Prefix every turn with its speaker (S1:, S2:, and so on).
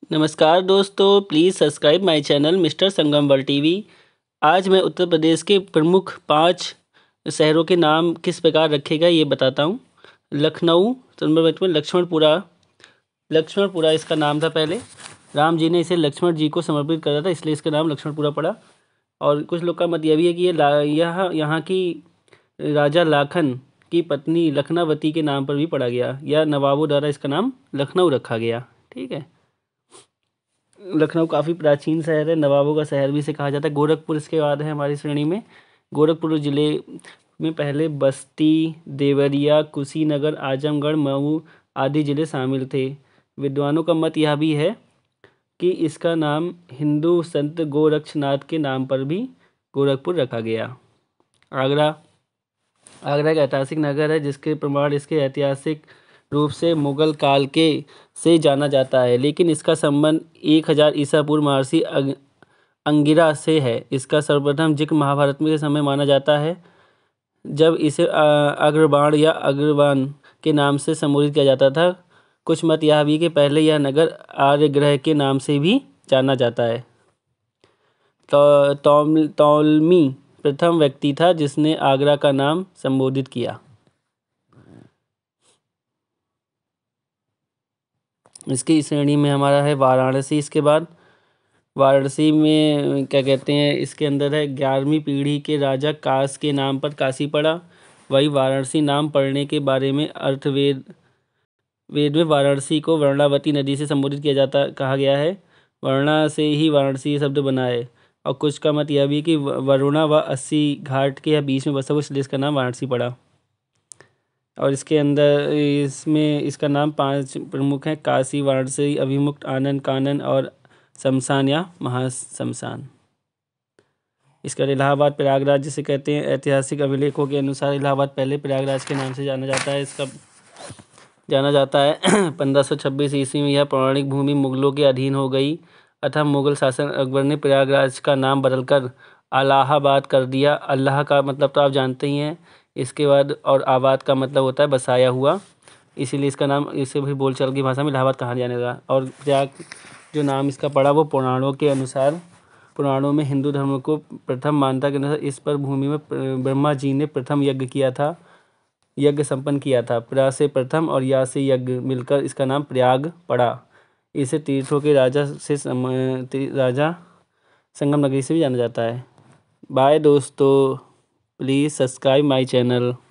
S1: नमस्कार दोस्तों, please subscribe my channel mister Sangam world TV. आज मैं उत्तर प्रदेश के प्रमुख 5 शहरों के नाम किस प्रकार रखे गए ये बताता हूँ। लखनऊ, लक्ष्मणपुरा इसका नाम था पहले। राम जी ने इसे लक्ष्मण जी को समर्पित करा था, इसलिए इसका नाम लक्ष्मणपुरा पड़ा। और कुछ लोग का मत यह भी है कि यहाँ की राजा लाखन की पत्नी लखनावती के नाम पर भी पड़ा गया, या नवाबों द्वारा इसका नाम लखनऊ रखा गया। ठीक है। लखनऊ काफ़ी प्राचीन शहर है, नवाबों का शहर भी इसे कहा जाता है। गोरखपुर इसके बाद है हमारी श्रेणी में। गोरखपुर ज़िले में पहले बस्ती, देवरिया, कुशीनगर, आजमगढ़, मऊ आदि ज़िले शामिल थे। विद्वानों का मत यह भी है कि इसका नाम हिंदू संत गोरक्षनाथ के नाम पर भी गोरखपुर रखा गया। आगरा एक ऐतिहासिक नगर है जिसके प्रमाण इसके ऐतिहासिक रूप से मुगल काल के से जाना जाता है, लेकिन इसका संबंध 1000 ईसा पूर्व महर्षि अंगिरा से है। इसका सर्वप्रथम जिक्र महाभारत में के समय माना जाता है, जब इसे अग्रबाण या अग्रवान के नाम से संबोधित किया जाता था। कुछ मत यह भी कि पहले यह नगर आर्यग्रह के नाम से भी जाना जाता है। तौलमी प्रथम व्यक्ति था जिसने आगरा का नाम संबोधित किया। इसकी श्रेणी में हमारा है वाराणसी। इसके बाद वाराणसी में क्या कहते हैं, इसके अंदर है 11वीं पीढ़ी के राजा कास के नाम पर काशी पड़ा। वही वाराणसी नाम पढ़ने के बारे में अर्थवेद में वाराणसी को वर्णावती नदी से संबोधित कहा गया है। वर्णा से ही वाराणसी शब्द बना है। और कुछ का मत यह भी कि वरुणा व 80 घाट के बीच में बसा हुआ, इसलिए इसका नाम वाराणसी पड़ा। और इसके अंदर इसका नाम 5 प्रमुख हैं: काशी, वाराणसी, अभिमुक्त, आनंद, कानन और शमशान या महाशमशान। इसका इलाहाबाद प्रयागराज जिसे कहते हैं। ऐतिहासिक अभिलेखों के अनुसार इलाहाबाद पहले प्रयागराज के नाम से जाना जाता है। 1526 ईस्वी में यह पौराणिक भूमि मुगलों के अधीन हो गई, अतः मुगल शासक अकबर ने प्रयागराज का नाम बदलकर अलाहाबाद कर दिया। अल्लाह का मतलब तो आप जानते ही हैं। इसके बाद और आबाद का मतलब होता है बसाया हुआ, इसीलिए इसका नाम इसे भी बोलचाल की भाषा में इलाहाबाद कहा जाने लगा। और प्रयाग जो नाम इसका पड़ा वो पुराणों में हिंदू धर्म को प्रथम मान्यता के अनुसार इस पर भूमि में ब्रह्मा जी ने प्रथम यज्ञ संपन्न किया था। प्रा से प्रथम और या से यज्ञ मिलकर इसका नाम प्रयाग पड़ा। इसे तीर्थों के राजा संगम नगरी से भी जाना जाता है। बाय दोस्तों, प्लीज़ सब्सक्राइब माय चैनल।